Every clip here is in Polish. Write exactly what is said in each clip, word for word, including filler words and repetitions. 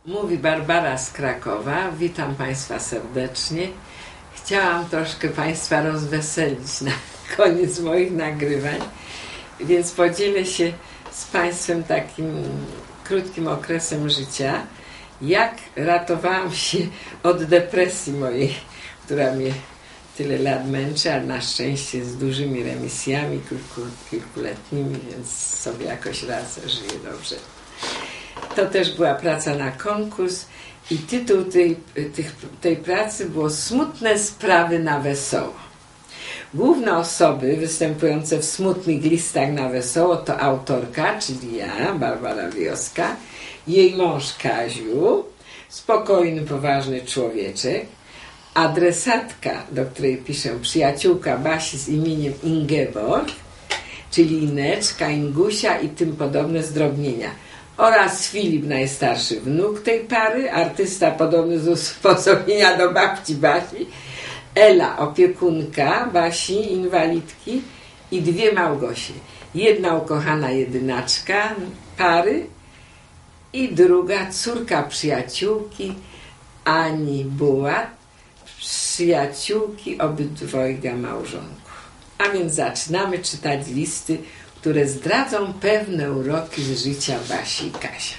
Mówi Barbara z Krakowa. Witam Państwa serdecznie. Chciałam troszkę Państwa rozweselić na koniec moich nagrywań, więc podzielę się z Państwem takim krótkim okresem życia, jak ratowałam się od depresji mojej, która mnie tyle lat męczy, ale na szczęście z dużymi remisjami kilku, kilkuletnimi, więc sobie jakoś radzę, żyję dobrze. To też była praca na konkurs i tytuł tej, tej, tej pracy było Smutne sprawy na wesoło. Główne osoby występujące w smutnych listach na wesoło to autorka, czyli ja, Barbara Wioska, jej mąż Kaziu, spokojny, poważny człowieczek, adresatka, do której piszę, przyjaciółka Basi z imieniem Ingeborg, czyli Ineczka, Ingusia i tym podobne zdrobnienia, oraz Filip, najstarszy wnuk tej pary, artysta podobny z usposobienia do babci Basi, Ela, opiekunka Basi, inwalidki, i dwie Małgosie. Jedna ukochana jedynaczka pary i druga córka przyjaciółki Ani Bułat, przyjaciółki obydwojga małżonków. A więc zaczynamy czytać listy, które zdradzą pewne uroki z życia Basi i Kasia.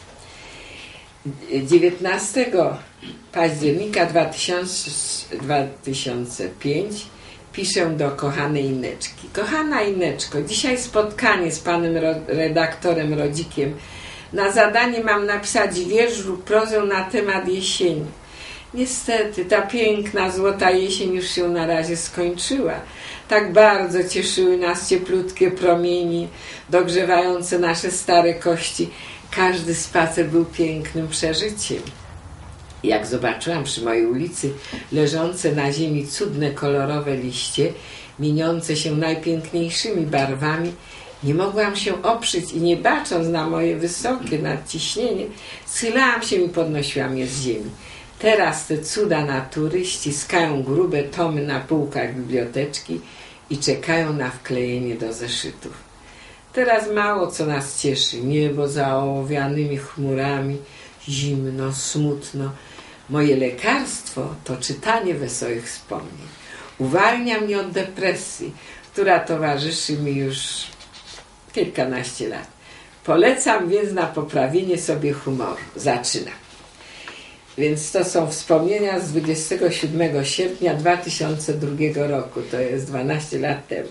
dziewiętnastego października dwa tysiące piątego piszę do kochanej Ineczki. Kochana Ineczko, dzisiaj spotkanie z panem redaktorem Rodzikiem. Na zadanie mam napisać wiersz lub prozę na temat jesieni. Niestety, ta piękna, złota jesień już się na razie skończyła. Tak bardzo cieszyły nas cieplutkie promienie, dogrzewające nasze stare kości. Każdy spacer był pięknym przeżyciem. Jak zobaczyłam przy mojej ulicy leżące na ziemi cudne, kolorowe liście, mieniące się najpiękniejszymi barwami, nie mogłam się oprzeć i nie bacząc na moje wysokie nadciśnienie, schylałam się i podnosiłam je z ziemi. Teraz te cuda natury ściskają grube tomy na półkach biblioteczki i czekają na wklejenie do zeszytów. Teraz mało co nas cieszy. Niebo za ołowianymi chmurami, zimno, smutno. Moje lekarstwo to czytanie wesołych wspomnień. Uwalnia mnie od depresji, która towarzyszy mi już kilkanaście lat. Polecam więc na poprawienie sobie humoru. Zaczynam. Więc to są wspomnienia z dwudziestego siódmego sierpnia dwa tysiące drugiego roku. To jest dwanaście lat temu.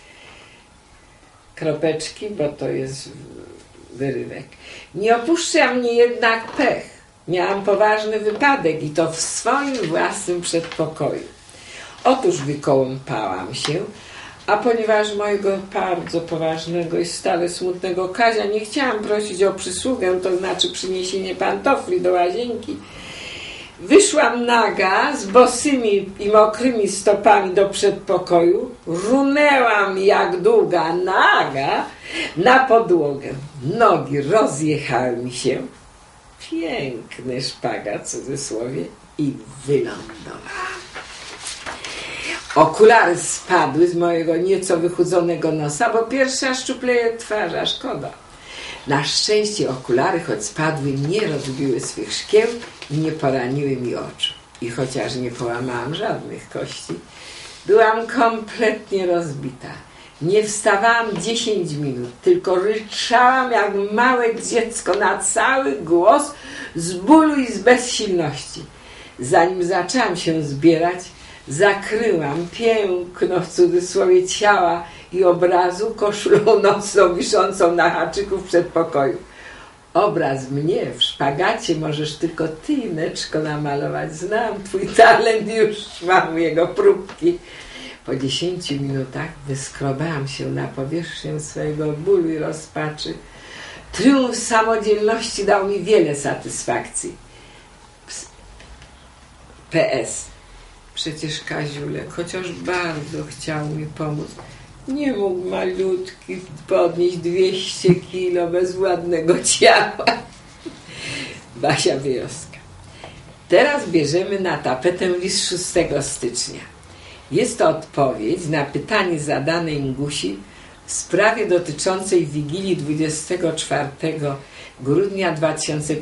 Kropeczki, bo to jest wyrywek. Nie opuszcza mnie jednak pech. Miałam poważny wypadek i to w swoim własnym przedpokoju. Otóż wykołąpałam się, a ponieważ mojego bardzo poważnego i stale smutnego Kazia nie chciałam prosić o przysługę, to znaczy przyniesienie pantofli do łazienki, wyszłam naga, z bosymi i mokrymi stopami do przedpokoju, runęłam jak długa naga na podłogę. Nogi rozjechały mi się, piękny szpagat w cudzysłowie, i wylądowałam. Okulary spadły z mojego nieco wychudzonego nosa, bo pierwsza szczupleje twarza, szkoda. Na szczęście okulary, choć spadły, nie rozbiły swych szkieł i nie poraniły mi oczu. I chociaż nie połamałam żadnych kości, byłam kompletnie rozbita. Nie wstawałam dziesięć minut, tylko ryczałam jak małe dziecko na cały głos z bólu i z bezsilności. Zanim zaczęłam się zbierać, zakryłam piękno w cudzysłowie ciała i obrazu koszulą nocną wiszącą na haczyku w przedpokoju. Obraz mnie w szpagacie możesz tylko ty, Ineczko, namalować. Znam twój talent, już mam jego próbki. Po dziesięciu minutach wyskrobałam się na powierzchnię swojego bólu i rozpaczy. Triumf samodzielności dał mi wiele satysfakcji. P S Przecież Kaziulek, chociaż bardzo chciał mi pomóc, nie mógł malutki podnieść dwieście kilo bez ładnego ciała. Basia Wioska. Teraz bierzemy na tapetę list szóstego stycznia. Jest to odpowiedź na pytanie zadane Ingusi w sprawie dotyczącej Wigilii dwudziestego czwartego grudnia dwa tysiące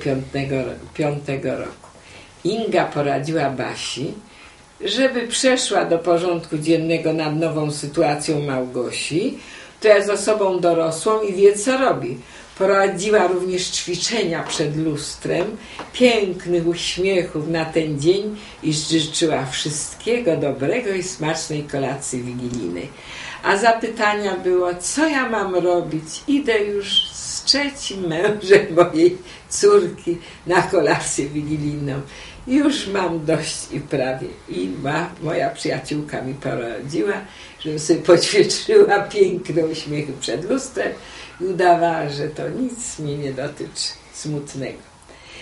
piątego roku. Inga poradziła Basi, żeby przeszła do porządku dziennego nad nową sytuacją Małgosi, która jest osobą dorosłą i wie, co robi. Prowadziła również ćwiczenia przed lustrem, pięknych uśmiechów na ten dzień i życzyła wszystkiego dobrego i smacznej kolacji wigilijnej. A zapytania było, co ja mam robić? Idę już z trzecim mężem mojej córki na kolację wigilijną. Już mam dość i prawie. I ma, moja przyjaciółka mi poradziła, żebym sobie poćwiczyła piękne uśmiechy przed lustrem i udawała, że to nic mnie nie dotyczy smutnego.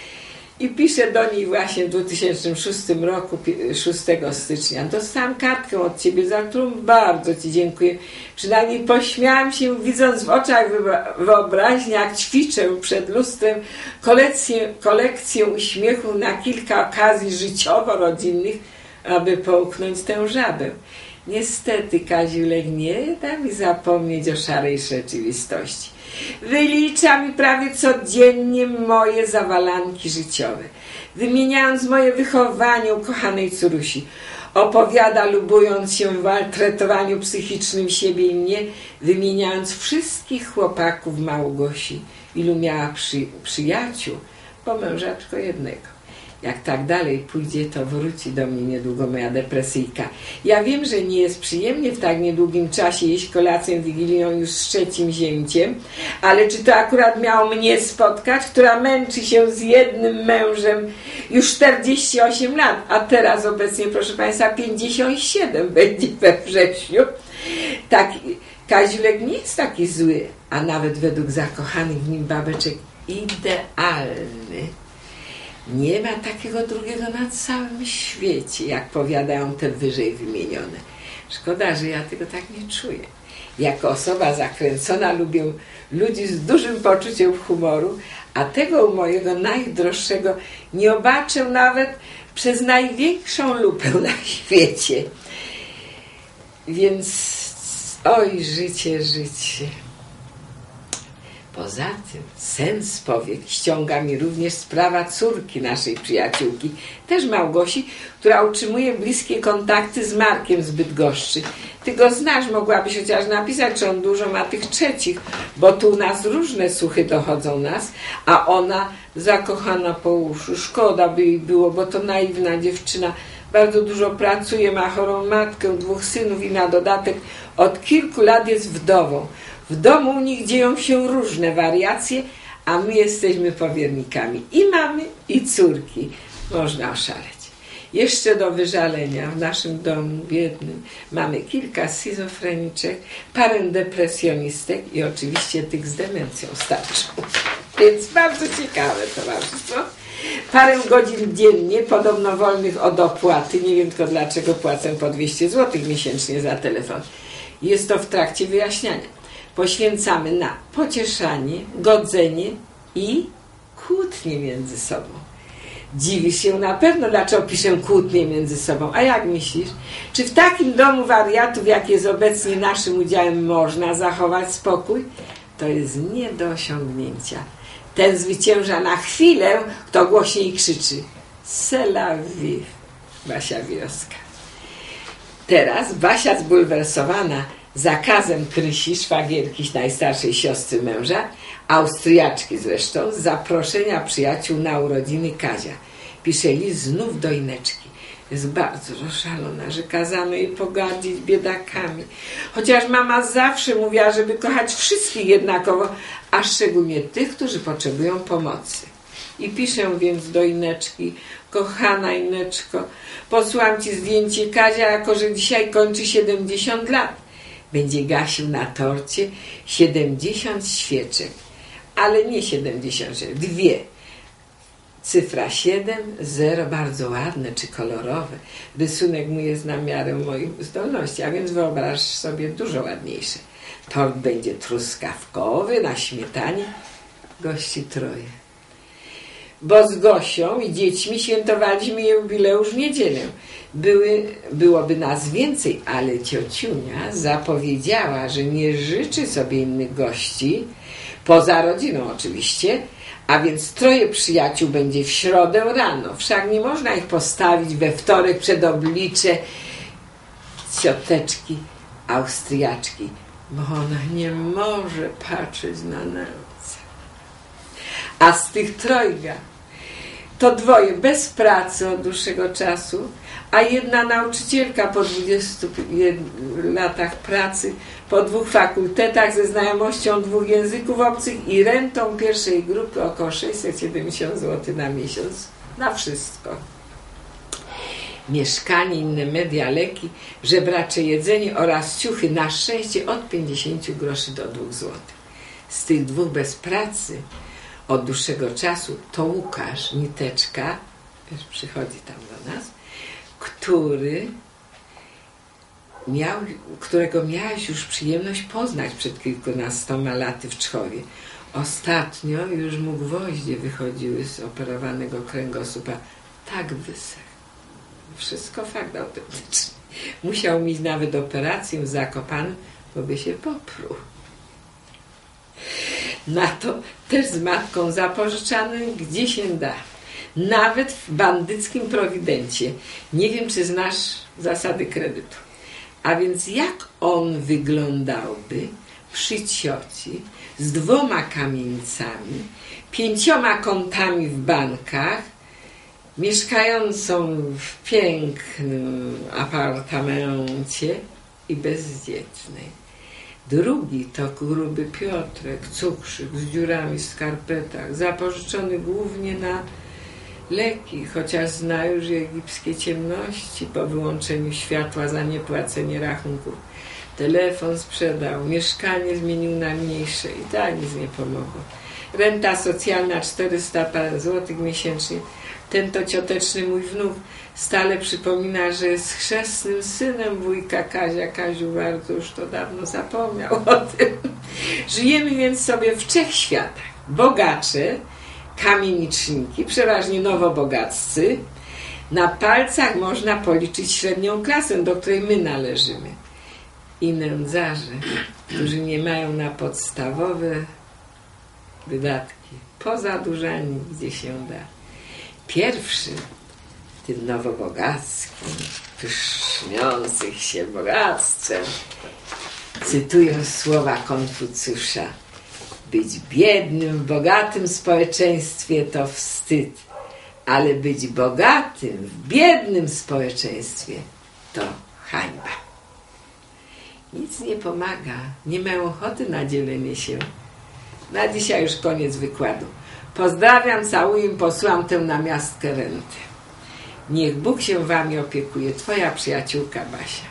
I piszę do niej właśnie w dwa tysiące szóstym roku, szóstego stycznia. Dostałam kartkę od Ciebie, za którą bardzo Ci dziękuję. Przynajmniej pośmiałam się, widząc w oczach wyobraźni, jak ćwiczę przed lustrem kolekcję, kolekcję uśmiechów na kilka okazji życiowo-rodzinnych, aby połknąć tę żabę. Niestety Kaziulek nie da mi zapomnieć o szarej rzeczywistości. Wylicza mi prawie codziennie moje zawalanki życiowe, wymieniając moje wychowanie u kochanej córusi. Opowiada, lubując się w maltretowaniu psychicznym siebie i mnie, wymieniając wszystkich chłopaków Małgosi, ilu miała przy, przyjaciół, bo męża tylko jednego. Jak tak dalej pójdzie, to wróci do mnie niedługo moja depresyjka. Ja wiem, że nie jest przyjemnie w tak niedługim czasie jeść kolację wigilijną już z trzecim zięciem, ale czy to akurat miało mnie spotkać, która męczy się z jednym mężem już czterdzieści osiem lat, a teraz obecnie, proszę Państwa, pięćdziesiąt siedem będzie we wrześniu. Tak, Kaziulek nie jest taki zły, a nawet według zakochanych w nim babeczek idealny. Nie ma takiego drugiego na całym świecie, jak powiadają te wyżej wymienione. Szkoda, że ja tego tak nie czuję. Jako osoba zakręcona lubię ludzi z dużym poczuciem humoru, a tego u mojego najdroższego nie obaczę nawet przez największą lupę na świecie. Więc oj, życie, życie. Poza tym sens powiek ściąga mi również sprawa córki naszej przyjaciółki, też Małgosi, która utrzymuje bliskie kontakty z Markiem z Bydgoszczy. Ty go znasz, mogłabyś chociaż napisać, czy on dużo ma tych trzecich, bo tu u nas różne słuchy dochodzą nas, a ona zakochana po uszu. Szkoda by jej było, bo to naiwna dziewczyna. Bardzo dużo pracuje, ma chorą matkę, dwóch synów i na dodatek od kilku lat jest wdową. W domu u nich dzieją się różne wariacje, a my jesteśmy powiernikami i mamy, i córki. Można oszaleć. Jeszcze do wyżalenia w naszym domu biednym mamy kilka schizofreniczek, parę depresjonistek i oczywiście tych z demencją starczą. Więc bardzo ciekawe towarzystwo. Parę godzin dziennie, podobno wolnych od opłaty, nie wiem tylko dlaczego płacę po dwieście złotych miesięcznie za telefon. Jest to w trakcie wyjaśniania. Poświęcamy na pocieszanie, godzenie i kłótnie między sobą. Dziwisz się na pewno, dlaczego piszę kłótnie między sobą. A jak myślisz? Czy w takim domu wariatów, jak jest obecnie naszym udziałem, można zachować spokój? To jest nie do osiągnięcia. Ten zwycięża na chwilę, kto głośniej krzyczy. C'est la vie, Basia Wioska. Teraz Basia zbulwersowana zakazem Krysi, szwagierki najstarszej siostry męża, Austriaczki zresztą, z zaproszenia przyjaciół na urodziny Kazia. Pisze list znów do Ineczki. Jest bardzo rozszalona, że kazano jej pogardzić biedakami. Chociaż mama zawsze mówiła, żeby kochać wszystkich jednakowo, a szczególnie tych, którzy potrzebują pomocy. I piszę więc do Ineczki: kochana Ineczko, posłałam Ci zdjęcie Kazia, jako że dzisiaj kończy siedemdziesiąt lat. Będzie gasił na torcie siedemdziesiąt świeczek, ale nie siedemdziesiąt, dwie. Cyfra siedem, zero, bardzo ładne czy kolorowe. Rysunek mój jest na miarę moich zdolności, a więc wyobraź sobie dużo ładniejsze. Tort będzie truskawkowy, na śmietanie, gości troje. Bo z Gosią i dziećmi świętowaliśmy jubileusz w niedzielę. Były, byłoby nas więcej, ale ciociunia zapowiedziała, że nie życzy sobie innych gości, poza rodziną oczywiście, A więc troje przyjaciół będzie w środę rano. Wszak nie można ich postawić we wtorek przed oblicze cioteczki Austriaczki, bo ona nie może patrzeć na Niemca. A z tych trojga to dwoje bez pracy od dłuższego czasu, a jedna nauczycielka po dwudziestu latach pracy, po dwóch fakultetach, ze znajomością dwóch języków obcych i rentą pierwszej grupy około sześćset siedemdziesiąt złotych na miesiąc. Na wszystko. Mieszkanie, inne media, leki, żebracze jedzenie oraz ciuchy, na szczęście od pięćdziesięciu groszy do dwóch złotych. Z tych dwóch bez pracy od dłuższego czasu to Łukasz, Niteczka, też przychodzi tam do nas, który miał, którego miałaś już przyjemność poznać przed kilkunastoma laty w Czchowie. Ostatnio już mu gwoździe wychodziły z operowanego kręgosłupa. Tak wysechł. Wszystko fakt autentyczny. Musiał mieć nawet operację w Zakopanem, bo by się popruł. Na to też z matką zapożyczanym, gdzie się da. Nawet w bandyckim Prowidencie. Nie wiem, czy znasz zasady kredytu. A więc jak on wyglądałby przy cioci z dwoma kamienicami, pięcioma kontami w bankach, mieszkającą w pięknym apartamencie i bezdzietnej. Drugi to gruby Piotrek, cukrzyk z dziurami w skarpetach, zapożyczony głównie na leki, chociaż zna już egipskie ciemności po wyłączeniu światła za niepłacenie rachunków. Telefon sprzedał, mieszkanie zmienił na mniejsze i tak nic nie pomogło. Renta socjalna czterysta parę złotych miesięcznie. Ten to cioteczny mój wnuk stale przypomina, że jest chrzestnym synem wujka Kazia. Kaziu bardzo już to dawno zapomniał o tym. Żyjemy więc sobie w trzech światach. Bogacze, kamieniczniki, przeważnie nowobogaccy. Na palcach można policzyć średnią klasę, do której my należymy. I nędzarze, którzy nie mają na podstawowe wydatki, pozadłużani gdzie się da. Pierwszy, tym nowobogackim, pyszniących się bogactwem, cytuję słowa Konfucjusza: być biednym w bogatym społeczeństwie to wstyd, ale być bogatym w biednym społeczeństwie to hańba. Nic nie pomaga, nie mają ochoty na dzielenie się. Na dzisiaj już koniec wykładu. Pozdrawiam, całuję, posyłam tę namiastkę renty. Niech Bóg się wami opiekuje. Twoja przyjaciółka Basia.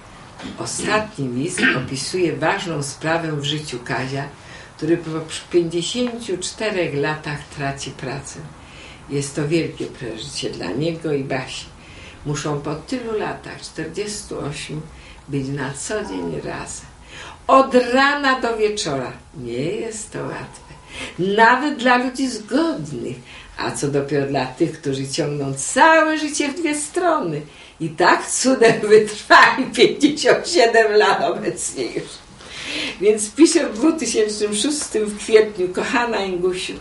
Ostatni list opisuje ważną sprawę w życiu Kazia, który po pięćdziesięciu czterech latach traci pracę. Jest to wielkie przeżycie dla niego i Basi. Muszą po tylu latach, czterdziestu ośmiu, być na co dzień razem. Od rana do wieczora. Nie jest to łatwe. Nawet dla ludzi zgodnych, a co dopiero dla tych, którzy ciągną całe życie w dwie strony. I tak cudem wytrwali pięćdziesiąt siedem lat obecnie już. Więc piszę w dwa tysiące szóstym w kwietniu: kochana Ingusiu,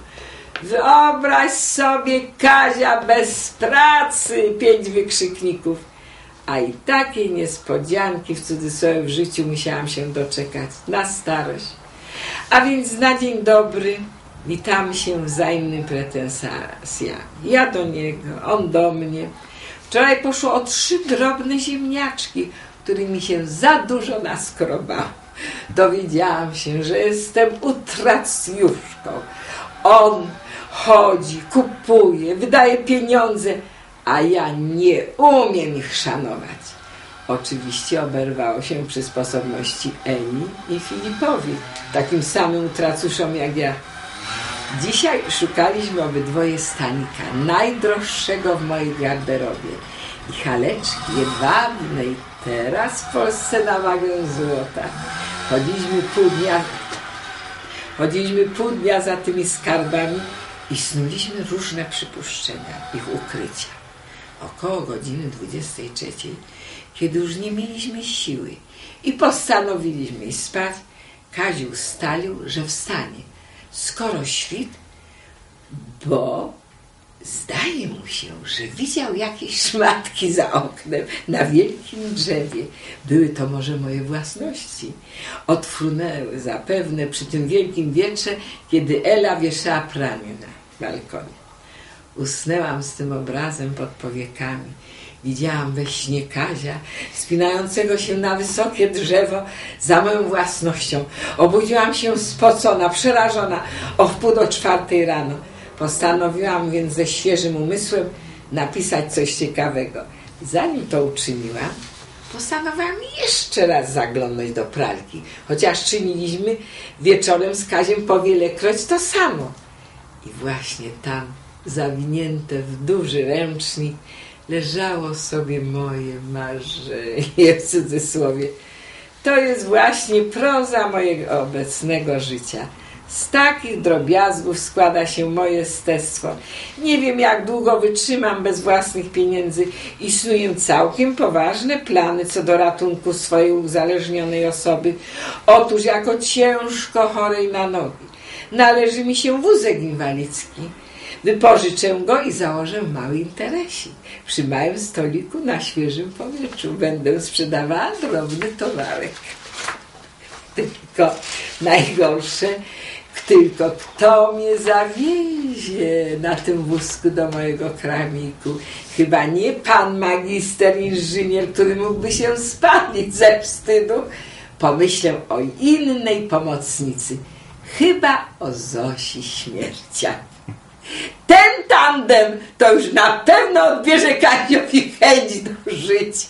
wyobraź sobie Kazia bez pracy, pięć wykrzykników. A i takiej niespodzianki w cudzysłowie w życiu musiałam się doczekać na starość. A więc na dzień dobry witamy się wzajemnymi pretensjami. Ja do niego, on do mnie. Wczoraj poszło o trzy drobne ziemniaczki, którymi się za dużo naskrobało. Dowiedziałam się, że jestem utracjuszką. On chodzi, kupuje, wydaje pieniądze, a ja nie umiem ich szanować. Oczywiście oberwało się przy sposobności Emi i Filipowi, takim samym utracuszom jak ja. Dzisiaj szukaliśmy obydwoje stanika, najdroższego w mojej garderobie, i haleczki jedwabnej, teraz w Polsce na wagę złota. Chodziliśmy pół dnia, chodziliśmy pół dnia za tymi skarbami i snuliśmy różne przypuszczenia ich ukrycia. Około godziny dwudziestej trzeciej, kiedy już nie mieliśmy siły i postanowiliśmy iść spać, Kaziu ustalił, że wstanie. Skoro świt, bo zdaje mu się, że widział jakieś szmatki za oknem na wielkim drzewie. Były to może moje własności. Odfrunęły zapewne przy tym wielkim wietrze, kiedy Ela wieszała pranie na balkonie. Usnęłam z tym obrazem pod powiekami. Widziałam we śnie Kazia wspinającego się na wysokie drzewo za moją własnością. Obudziłam się spocona, przerażona o wpół do czwartej rano. Postanowiłam więc ze świeżym umysłem napisać coś ciekawego. Zanim to uczyniłam, postanowiłam jeszcze raz zaglądnąć do pralki, chociaż czyniliśmy wieczorem z Kaziem po wielekroć to samo. I właśnie tam, zawinięte w duży ręcznik, leżało sobie moje marzenie, w cudzysłowie. To jest właśnie proza mojego obecnego życia. Z takich drobiazgów składa się moje jestestwo. Nie wiem, jak długo wytrzymam bez własnych pieniędzy i snuję całkiem poważne plany co do ratunku swojej uzależnionej osoby. Otóż jako ciężko chorej na nogi należy mi się wózek inwalidzki. Wypożyczę go i założę mały interesik. Przy małym stoliku na świeżym powietrzu będę sprzedawała drobny towarek. Tylko najgorsze, tylko kto mnie zawiezie na tym wózku do mojego kramiku? Chyba nie pan magister inżynier, który mógłby się spalić ze wstydu. Pomyślę o innej pomocnicy. Chyba o Zosi Śmiercia. Ten tandem to już na pewno odbierze Kaziowi chęć do życia.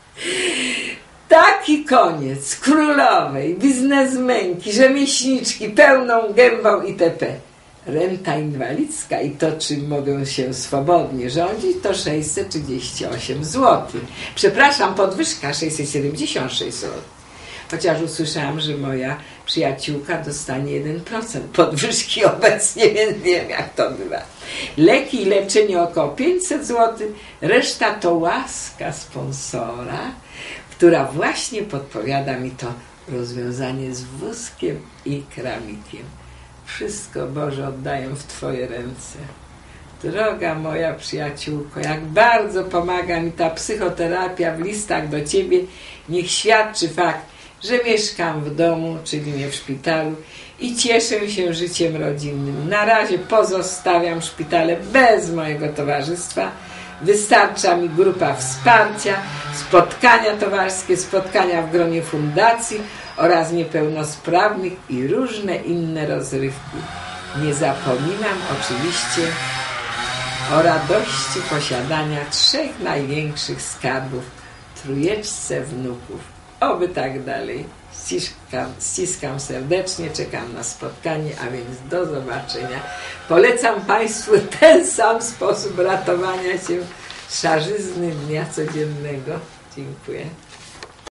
Taki koniec królowej, biznesmenki, rzemieślniczki, pełną gębą itp. Renta inwalidzka i to, czym mogę się swobodnie rządzić, to sześćset trzydzieści osiem złotych. Przepraszam, podwyżka sześćset siedemdziesiąt sześć złotych. Chociaż usłyszałam, że moja przyjaciółka dostanie jeden procent podwyżki obecnie, więc wiem, jak to bywa. Leki i leczenie około pięćset złotych, reszta to łaska sponsora, która właśnie podpowiada mi to rozwiązanie z wózkiem i kramikiem. Wszystko, Boże, oddaję w Twoje ręce. Droga moja przyjaciółko, jak bardzo pomaga mi ta psychoterapia w listach do Ciebie, niech świadczy fakt, że mieszkam w domu, czyli nie w szpitalu i cieszę się życiem rodzinnym. Na razie pozostawiam szpitale bez mojego towarzystwa. Wystarcza mi grupa wsparcia, spotkania towarzyskie, spotkania w gronie fundacji oraz niepełnosprawnych i różne inne rozrywki. Nie zapominam oczywiście o radości posiadania trzech największych skarbów, trójeczce wnuków. Oby tak dalej. Ściskam, ściskam serdecznie, czekam na spotkanie, a więc do zobaczenia. Polecam Państwu ten sam sposób ratowania się z szarzyzny dnia codziennego. Dziękuję.